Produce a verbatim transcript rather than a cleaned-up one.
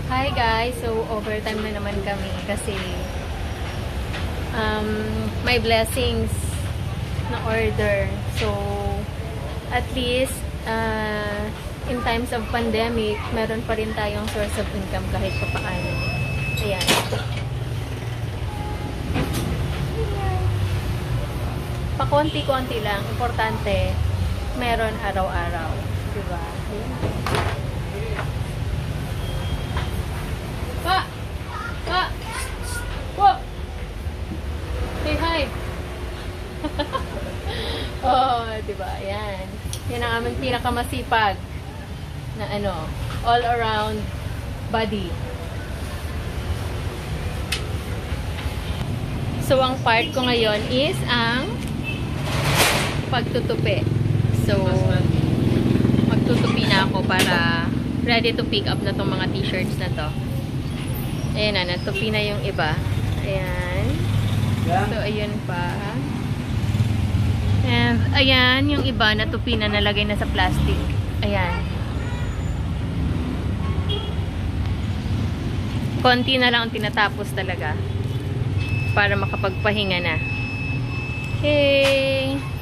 Hi guys! So, overtime na naman kami kasi um, may blessings na order. So, at least uh, in times of pandemic, meron pa rin tayong source of income kahit pa paano. Ayan. Pa-konti-konti lang. Importante, meron araw-araw. Diba? Ayan. Pa! Pa! Po! Say hi! Oh, diba? Ayan. Yan ang aming pinakamasipag na ano, all around body. So, ang part ko ngayon is ang pagtutupi. So, magtutupi na ako para ready to pick up na tong mga t-shirts na to. Ayan na, natupi na yung iba. Ayan. So, ayun pa. And, ayan, yung iba, natupi na, nalagay na sa plastic. Ayan. Konti na lang ang tinatapos talaga para makapagpahinga na. Okay.